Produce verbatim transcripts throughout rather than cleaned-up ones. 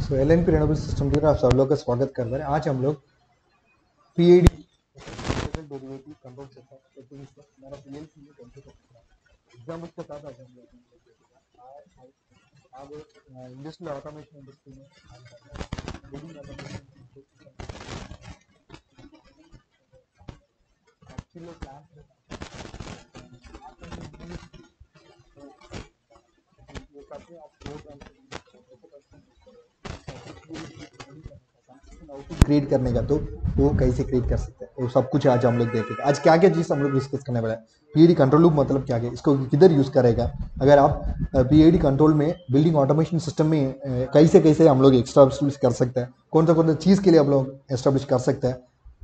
सो L N P renewable system की तरफ आप सब लोग का स्वागत कर रहे हैं। आज हम लोग P A D derivative control system हमारा पी एल सी में कैसे करते हैं एग्जाम्पल के साथ आज हम लोग अब इंडस्ट्रियल ऑटोमेशन इंडस्ट्री में बिल्डिंग ऑटोमेशन एक्चुअली प्लांट में ये काफी आप क्रिएट करने का तो वो कैसे क्रिएट कर सकते हैं वो सब कुछ आज हम लोग देखेंगे। आज क्या क्या चीज़ हम लोग डिस्कस करने वाला है। पीएडी कंट्रोल लूप मतलब क्या है, इसको किधर यूज करेगा, अगर आप पीएडी कंट्रोल में बिल्डिंग ऑटोमेशन सिस्टम में कैसे कैसे हम लोग एस्टैब्लिश कर सकते हैं, कौन सा कौन सा चीज़ के लिए हम लोग एस्टैब्लिश कर सकते हैं।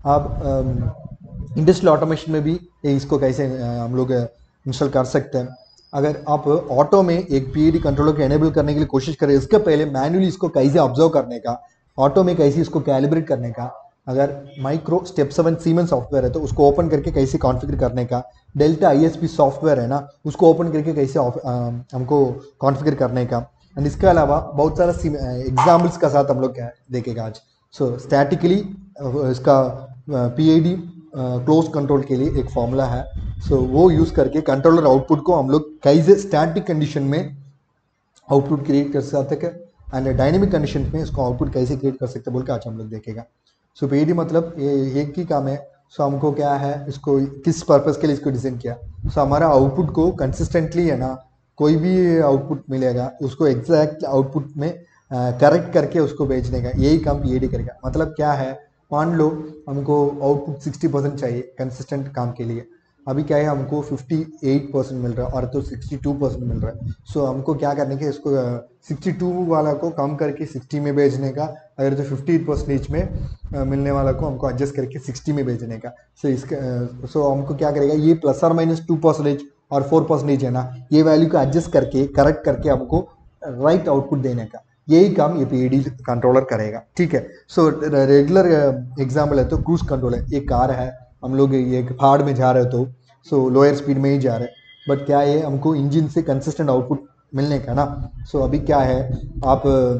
आप इंडस्ट्रियल ऑटोमेशन में भी इसको कैसे हम लोग इंस्टॉल कर सकते हैं। अगर आप ऑटो में एक पीएडी कंट्रोलर को एनेबल करने के लिए कोशिश करें, इसके पहले मैन्युअली इसको कैसे ऑब्जर्व करने का, ऑटो में कैसे इसको कैलिब्रेट करने का, अगर micro step seven Siemens software है तो उसको ओपन करके कैसे कॉन्फ़िगर करने का, डेल्टा आईएसपी सॉफ्टवेयर है ना उसको ओपन करके कैसे हमको कॉन्फ़िगर करने का। एंड इसके अलावा बहुत सारा एग्जाम्पल्स का साथ हम लोग क्या देखेगा आज। सो स्टैटिकली इसका पीएडी क्लोज कंट्रोल के लिए एक फॉर्मूला है। सो so, वो यूज करके कंट्रोलर आउटपुट को हम लोग कैसे स्टैटिक कंडीशन में आउटपुट क्रिएट कर सकते हैं एंड डायनेमिक कंडीशन में इसको आउटपुट कैसे क्रिएट कर सकते हैं बोल के आज हम लोग देखेगा। सो पीएडी मतलब ये एक ही काम है। सो so, हमको क्या है, इसको किस पर्पस के लिए इसको डिजाइन किया। सो so, हमारा आउटपुट को कंसिस्टेंटली है ना, कोई भी आउटपुट मिलेगा उसको एग्जैक्ट आउटपुट में करेक्ट करके उसको भेजने का यही काम पीएडी करेगा। मतलब क्या है, मान लो हमको आउटपुट सिक्सटी परसेंट चाहिए कंसिस्टेंट काम के लिए, अभी क्या है हमको अट्ठावन परसेंट मिल रहा है और तो बासठ परसेंट मिल रहा है। सो so, हमको क्या करने का, इसको बासठ वाला को कम करके साठ में भेजने का, अगर तो पचास परसेंटेज में मिलने वाला को हमको एडजस्ट करके साठ में भेजने का। सो so, इसका सो so, हमको क्या करेगा, ये प्लस और माइनस टू परसेंटेज और फोर परसेंटेज है ना, ये वैल्यू को एडजस्ट करके करेक्ट करके हमको राइट आउटपुट देने का यही काम ये पीएडी कंट्रोलर करेगा। ठीक है। सो रेगुलर एग्जाम्पल है तो क्रूज कंट्रोल है, एक कार है, हम लोग ये पहाड़ में जा रहे हो तो सो लोअर स्पीड में ही जा रहे हैं, बट क्या है हमको इंजन से कंसिस्टेंट आउटपुट मिलने का ना। सो so, अभी क्या है, आप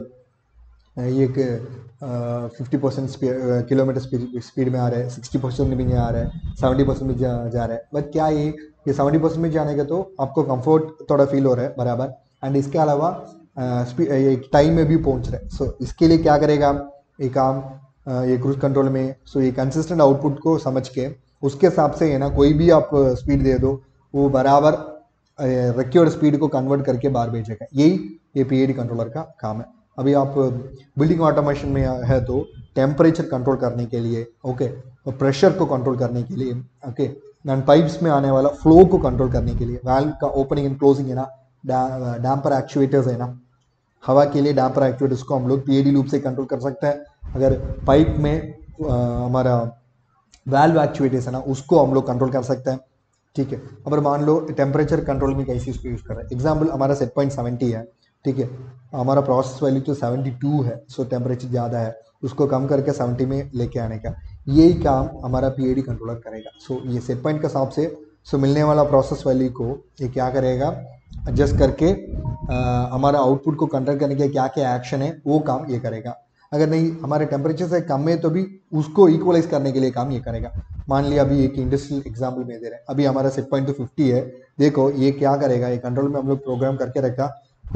ये फिफ्टी परसेंट किलोमीटर स्पीड में आ रहे हैं, सिक्सटी परसेंट में आ रहे हैं, सेवेंटी परसेंट में जा, जा रहे हैं, बट क्या ये ये सेवेंटी परसेंट में जाने का तो आपको कंफर्ट थोड़ा फील हो रहा है बराबर। एंड इसके अलावा एक टाइम में भी पहुंच रहे हैं। सो so, इसके लिए क्या करेगा ये काम ये क्रूज कंट्रोल में। सो so, ये कंसिस्टेंट आउटपुट को समझ के उसके हिसाब से है ना, कोई भी आप स्पीड दे दो वो बराबर रिक्वायर्ड स्पीड को कन्वर्ट करके बाहर भेजेगा, यही ये पीएडी कंट्रोलर का काम है। अभी आप बिल्डिंग ऑटोमेशन में है तो टेम्परेचर कंट्रोल करने के लिए, ओके, और प्रेशर को कंट्रोल करने के लिए, ओके, एंड पाइप्स में आने वाला फ्लो को कंट्रोल करने के लिए, वाल्व का ओपनिंग एंड क्लोजिंग है ना, डैम्पर एक्चुएटर्स है ना, हवा के लिए डैम्पर एक्चुएटर्स को हम लोग पीएडी लूप से कंट्रोल कर सकते हैं। अगर पाइप में हमारा वाल्व एक्चुएटर्स है ना उसको हम लोग कंट्रोल कर सकते हैं। ठीक है। अब मान लो टेम्परेचर कंट्रोल में कैसे इसको यूज कर रहे हैं, एग्जाम्पल हमारा सेट पॉइंट सेवेंटी है, ठीक है, हमारा प्रोसेस वैल्यू तो सेवेंटी टू है, सो टेम्परेचर ज़्यादा है, उसको कम करके सेवेंटी में लेके आने का यही काम हमारा पीएडी कंट्रोलर करेगा। सो ये सेट पॉइंट के हिसाब से सो मिलने वाला प्रोसेस वैल्यू को ये क्या करेगा, एडजस्ट करके आ, हमारा आउटपुट को कंट्रोल करने के क्या क्या एक्शन है वो काम ये करेगा। अगर नहीं हमारे टेम्परेचर से कम है तो भी उसको इक्वलाइज करने के लिए काम ये करेगा। मान लिया अभी एक इंडस्ट्रियल एग्जाम्पल में दे रहे हैं, अभी हमारा सेट पॉइंट तो फिफ्टी है, देखो ये क्या करेगा, ये कंट्रोल में हम लोग प्रोग्राम करके रखा,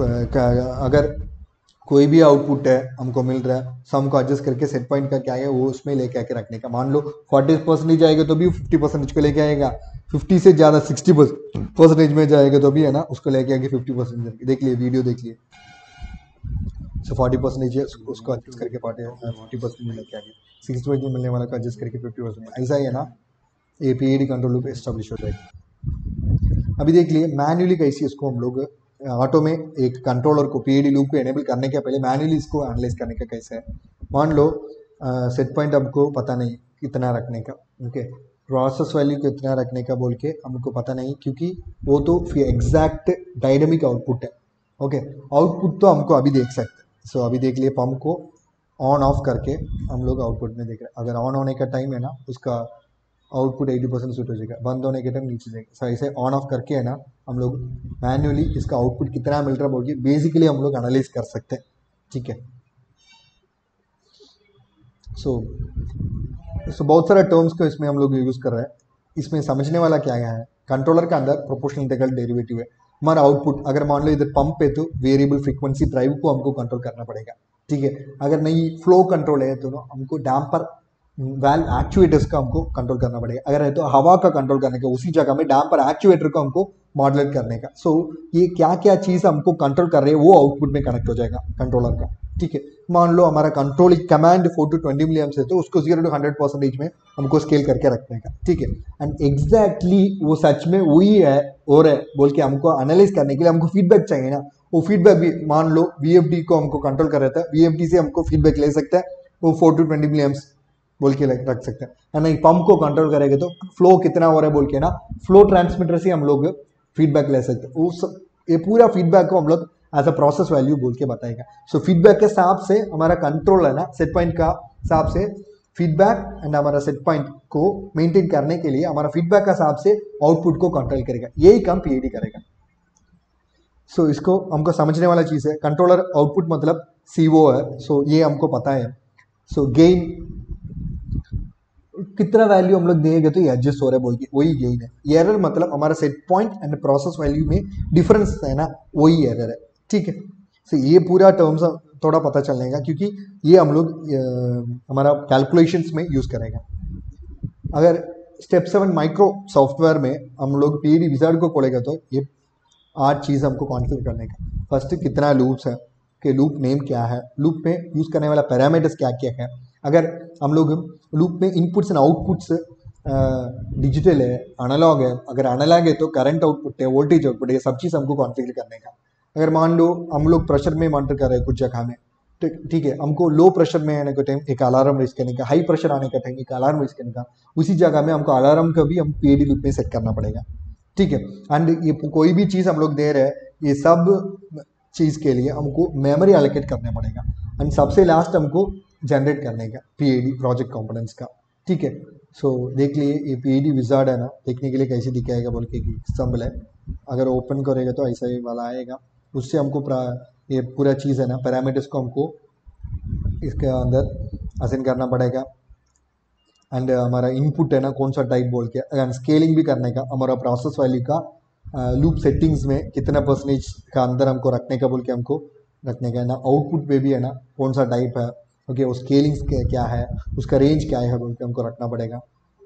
अगर कोई भी आउटपुट है हमको मिल रहा है सो हमको एडजस्ट करके सेट पॉइंट का क्या है वो उसमें लेके आके रखने का। मान लो फोर्टी परसेंटेज जाएगा तो भी फिफ्टी परसेंटेज को लेके आएगा, फिफ्टी से ज़्यादा सिक्सटी परसेंटेज में जाएगा तो भी है ना उसको लेके आके फिफ्टी परसेंटेज। देख लिए वीडियो देख लिए, सो फोर्टी परसेंटेज है उसको एडजस्ट करके फिफ्टी परसेंट में लेके आगे सिक्सटी परसेंट मिलने वाला को एडजस्ट करके फिफ्टी परसेंट, ऐसा ही है ना ये पीएडी कंट्रोल लूप एस्टेब्लिश हो जाएगा। अभी देख लिए मैन्युअली कैसे इसको हम लोग ऑटो में एक कंट्रोलर को पीएडी लूप को एनेबल करने के पहले मैन्युअली इसको एनालाइज करने का कैसे है। मान लो सेट पॉइंट हमको पता नहीं कितना रखने का, ओके, प्रोसेस वैल्यू कितना रखने का बोल के हमको पता नहीं, क्योंकि वो तो फिर एग्जैक्ट डायनेमिक आउटपुट है। ओके, आउटपुट तो हमको अभी देख सकते हैं। सो अभी देख लिए पंप को ऑन ऑफ करके हम लोग आउटपुट में देख रहे हैं, अगर ऑन होने का टाइम है ना उसका आउटपुट अस्सी परसेंट सूट हो जाएगा, बंद होने के टाइम नीचे जाएगा। सो ऐसे ऑन ऑफ करके है ना हम लोग मैन्युअली इसका आउटपुट कितना मिल रहा है बोल के बेसिकली हम लोग एनालाइज कर सकते हैं। ठीक है। सो सो बहुत सारे टर्म्स को इसमें हम लोग यूज कर रहे हैं। इसमें समझने वाला क्या है, कंट्रोलर के अंदर प्रोपोर्शनल इंटीग्रल डेरिवेटिव है। हमारा आउटपुट अगर मान लो इधर पंप है तो वेरिएबल फ्रीक्वेंसी ड्राइव को हमको कंट्रोल करना पड़ेगा, ठीक है। अगर नहीं फ्लो कंट्रोल है तो ना हमको डैम्पर वाल्व एक्चुएटर्स का हमको कंट्रोल करना पड़ेगा। अगर है तो हवा का कंट्रोल करने का, उसी जगह में डैम्पर एक्चुएटर को हमको मॉडुलेट करने का। सो so, ये क्या क्या चीज हमको कंट्रोल कर रहे हैं वो आउटपुट में कनेक्ट हो जाएगा कंट्रोलर का, ठीक है। मान लो हमारा control command four to twenty milliamps है तो उसको जीरो टू हंड्रेड परसेंटेज में हमको स्केल करके रखने का, ठीक है। एंड एग्जैक्टली वो सच में वही है और है बोल के हमको एनालाइज करने के लिए हमको फीडबैक चाहिए ना। वो फीडबैक भी मान लो वीएफडी को हमको कंट्रोल कर रहा था, वीएफडी से हमको फीडबैक ले सकता है, वो फोर टू ट्वेंटी मिलियम्स बोल के रख सकते हैं, है ना। पंप को कंट्रोल करेंगे तो फ्लो कितना हो रहा है बोल के ना फ्लो ट्रांसमीटर से हम लोग फीडबैक ले सकते हैं। उस ये पूरा फीडबैक को हम लोग एज अ प्रोसेस वैल्यू बोल के बताएगा। सो फीडबैक के हिसाब से हमारा कंट्रोल है ना, सेट पॉइंट का हिसाब से फीडबैक एंड हमारा सेट पॉइंट को मेंटेन करने के लिए हमारा फीडबैक का हिसाब से आउटपुट को कंट्रोल करेगा। यही काम पीआईडी करेगा। सो so, इसको हमको समझने वाला चीज है, कंट्रोलर आउटपुट मतलब सीओ है। सो so, ये हमको पता है। सो so, गेन कितना वैल्यू हम लोग देंगे तो ये एडजस्ट हो रहा है बोल के वही गेन है। एरर मतलब हमारा set point and process value में डिफरेंस है ना, वही एरर है, ठीक है। सो so, ये पूरा टर्म्स थोड़ा पता चलेगा क्योंकि ये हम लोग हमारा कैलकुलेशंस में यूज करेगा। अगर स्टेप सेवन माइक्रो सॉफ्टवेयर में हम लोग पीआईडी विजार्ड को खोलेगा तो ये आठ चीज हमको कॉन्फ़िगर करने का। फर्स्ट कितना लूप्स है, कि लूप नेम क्या है, लूप में यूज करने वाला पैरामीटर्स क्या क्या है। अगर हम लोग लूप में इनपुट्स एंड आउटपुट्स डिजिटल है, एनालॉग है, अगर एनालॉग है तो करंट आउटपुट है, वोल्टेज आउटपुट है, ये सब चीज़ हमको कॉन्फ़िगर करने का। अगर मान लो हम लोग प्रेशर में मॉनिटर कर रहे हैं कुछ जगह में, ठीक है, हमको लो प्रेशर में आने का टाइम एक अलार्म रेज करने का, हाई प्रेशर आने का टाइम एक अलार्म रेज करने का, उसी जगह में हमको अलार्म का भी हम पीआईडी लूप में सेट करना पड़ेगा, ठीक है। एंड ये कोई भी चीज़ हम लोग दे रहे हैं, ये सब चीज़ के लिए हमको मेमोरी एलोकेट करना पड़ेगा। एंड सबसे लास्ट हमको जनरेट करने का पीआईडी प्रोजेक्ट कंपोनेंट्स का, ठीक है। सो so, देख लिए ये पीआईडी विजार्ड है ना, देखने के लिए कैसे दिखाएगा बोल के एग्जाम्पल है। अगर ओपन करेगा तो ऐसा ही वाला आएगा। उससे हमको ये पूरा चीज़ है ना, पैरामीटर्स को हमको इसके अंदर असाइन करना पड़ेगा। एंड हमारा इनपुट है ना कौन सा टाइप बोल के, अगर स्केलिंग भी करने का, हमारा प्रोसेस वैल्यू का लूप सेटिंग्स में कितना परसेंटेज का अंदर हमको रखने का बोल के हमको रखने का है ना। आउटपुट पे भी है ना कौन सा टाइप है, ओके, वो स्केलिंग्स क्या है, उसका रेंज क्या है बोल के हमको रखना पड़ेगा।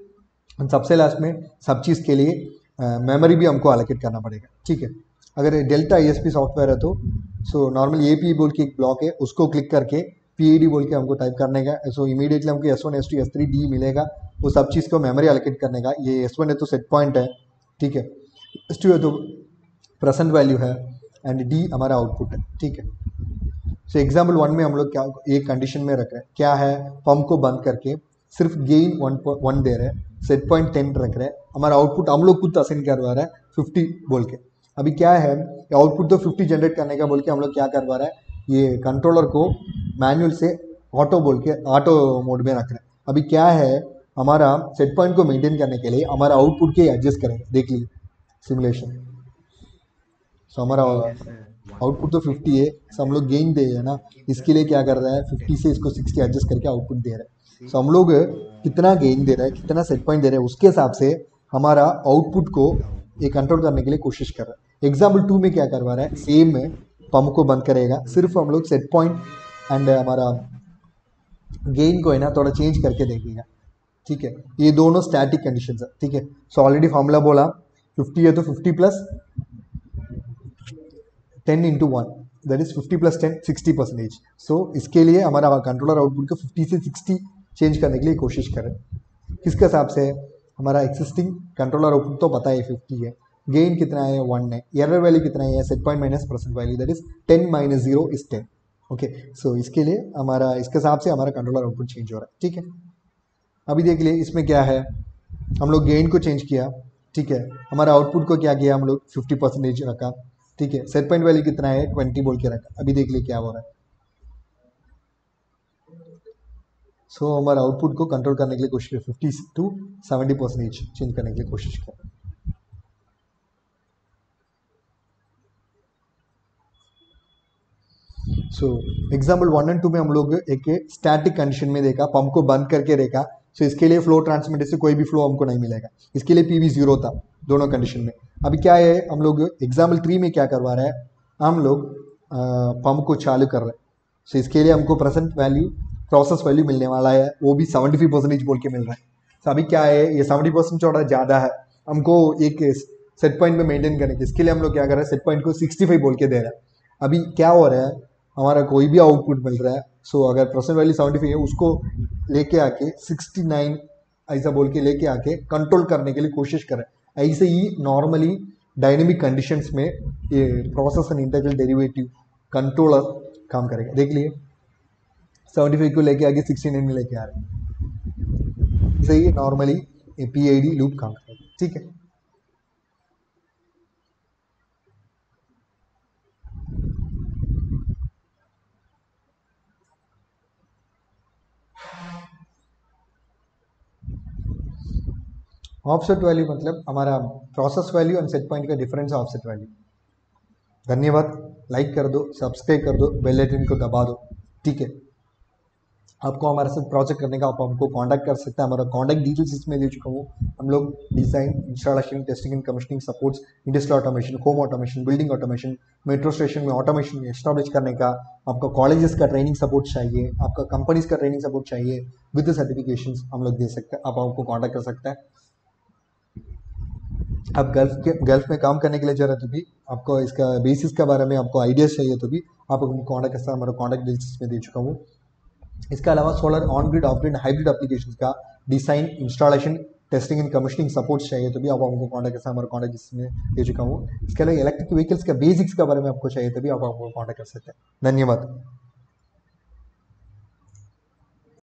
सबसे लास्ट में सब चीज़ के लिए मेमोरी भी हमको एलोकेट करना पड़ेगा, ठीक है। अगर डेल्टा ईएसपी सॉफ्टवेयर है तो सो नॉर्मल एपी बोल के एक ब्लॉक है, उसको क्लिक करके पीआईडी बोल के हमको टाइप करने का। सो इमीडिएटली हमको S one S two S three D मिलेगा, वो सब चीज़ को मेमोरी एलोकेट करने का। ये एस वन है तो सेट पॉइंट है, ठीक है, एस टू है तो प्रेजेंट वैल्यू है, एंड डी हमारा आउटपुट है, ठीक है। सो एग्जाम्पल वन में हम लोग क्या एक कंडीशन में रख रहे हैं, क्या है, पंप को बंद करके सिर्फ गेन वन वन दे रहे हैं, सेट पॉइंट टेन रख रहे हैं, हमारा आउटपुट हम लोग खुद असाइन करवा रहा है फिफ्टी बोल के। अभी क्या है, आउटपुट तो फिफ्टी जनरेट करने का बोल के हम लोग क्या करवा रहा है, ये कंट्रोलर को मैनुअल से ऑटो बोल के ऑटो मोड में रख रहे हैं। अभी क्या है, हमारा सेट पॉइंट को मेंटेन करने के लिए हमारा आउटपुट के एडजस्ट करेंगे, देख लीजिए सिमुलेशन। सो हमारा आउटपुट तो फिफ्टी है, सो हम लोग गेन दे है ना, इसके लिए क्या कर रहा है, फिफ्टी से इसको सिक्सटी एडजस्ट करके आउटपुट दे रहा है। सो हम लोग कितना गेन दे रहा है, कितना सेट पॉइंट दे रहा है, उसके हिसाब से हमारा आउटपुट को ये कंट्रोल करने के लिए कोशिश कर रहा है। एग्जाम्पल टू में क्या करवा रहा है, सेम में पंप को बंद करेगा, सिर्फ हम लोग सेट पॉइंट एंड हमारा गेन को है ना थोड़ा चेंज करके देखेगा, ठीक है। ये दोनों स्टैटिक कंडीशन है, ठीक है। सो ऑलरेडी फॉर्मूला बोला, फिफ्टी है तो fifty plus ten into one, that is fifty plus ten, sixty percentage. So इसके लिए हमारा कंट्रोलर आउटपुट को फिफ्टी से सिक्सटी चेंज करने के लिए कोशिश करें। किसके हिसाब से, हमारा एक्सिस्टिंग कंट्रोलर आउटपुट तो पता है फिफ्टी है, गेन कितना है वन है, एरर वैल्यू कितना है, set point minus percent value, that is ten minus zero is ten, okay. So इसके लिए हमारा इसके हिसाब से हमारा कंट्रोलर आउटपुट चेंज हो रहा है, ठीक है। अभी देख लिए इसमें क्या है, हम लोग गेन को चेंज किया, ठीक है, हमारा आउटपुट को क्या किया, हम लोग फिफ्टी परसेंटेज रखा, ठीक है, सेट पॉइंट वैल्यू कितना है ट्वेंटी बोल के रखा। अभी देख लिए क्या हो रहा है। सो so, हमारा आउटपुट को कंट्रोल करने के लिए कोशिश किया, fifty to seventy percentage change करने के लिए कोशिश किया। So example one and two में हम लोग एक स्टैटिक कंडीशन में देखा, पंप को बंद करके देखा। सो so, इसके लिए फ्लो ट्रांसमिटर से कोई भी फ्लो हमको नहीं मिलेगा, इसके लिए पीवी जीरो था दोनों कंडीशन में। अभी क्या है, हम लोग एग्जाम्पल थ्री में क्या करवा रहे हैं, हम लोग पंप को चालू कर रहे हैं। सो so, इसके लिए हमको प्रेजेंट वैल्यू प्रोसेस वैल्यू मिलने वाला है, वो भी सेवेंटी फाइव परसेंटेज बोल के मिल रहा है। सो so, अभी क्या है, ये सेवेंटी परसेंट थोड़ा ज़्यादा है, हमको एक सेट पॉइंट पे मेंटेन करने के, इसके लिए हम लोग क्या कर रहे हैं, सेट पॉइंट को सिक्सटी फाइव बोल के दे रहे हैं। अभी क्या हो रहा है, हमारा कोई भी आउटपुट मिल रहा है। सो so, अगर प्रेजेंट वैल्यू सेवेंटी फाइव है, उसको लेके आके सिक्सटी नाइन ऐसा बोल के लेके आके कंट्रोल करने के लिए कोशिश करें। ऐसे ही नॉर्मली डायनेमिक कंडीशंस में ये process and integral derivative controller काम करेगा। देख लिए सेवेंटी फाइव को लेके आके सिक्सटी नाइन में लेके आ रहे हैं, ऐसे ही नॉर्मली पीआईडी लूप काम करेगा। ठीक है, ऑफसेट वैल्यू मतलब हमारा process value and set point का डिफरेंस है ऑफसेट वैल्यू। धन्यवाद, लाइक कर दो, सब्सक्राइब कर दो, बेल आइकन को दबा दो। ठीक है, आपको हमारे साथ प्रोजेक्ट करने का आप हमको कांटेक्ट कर सकते हैं, हमारा कांटेक्ट डिटेल्स इसमें दे चुका हूँ। हम लोग design, installation, testing and commissioning supports, industrial automation, home automation, building automation, metro station में ऑटोमेशन एस्टैब्लिश करने का, आपका कॉलेजेस का ट्रेनिंग सपोर्ट चाहिए, आपका कंपनीज का ट्रेनिंग सपोर्ट चाहिए विद सर्टिफिकेशन हम लोग दे सकते हैं, आप हमको कॉन्टैक्ट कर सकते हैं। आप गल्फ के गल्फ में काम करने के लिए जरूरत तो भी आपको इसका बेसिस के बारे में आपको आइडियाज चाहिए तो भी आप हमको कॉन्टैक्ट कर सकते हैं, हमारा कॉन्टैक्ट डिटेल्स में दे चुका हूँ। इसके अलावा solar on grid, off grid, hybrid applications का design, installation, testing and commissioning support चाहिए तो भी आप हमको कॉन्टैक्ट कर सकते हैं, हमारा कॉन्टैक्ट इसमें दे चुका हूँ। इसके अलावा इलेक्ट्रिक व्हीकल्स का बेसिक्स के बारे में आपको चाहिए तो भी आप हमको कॉन्टैक्ट कर सकते हैं। धन्यवाद।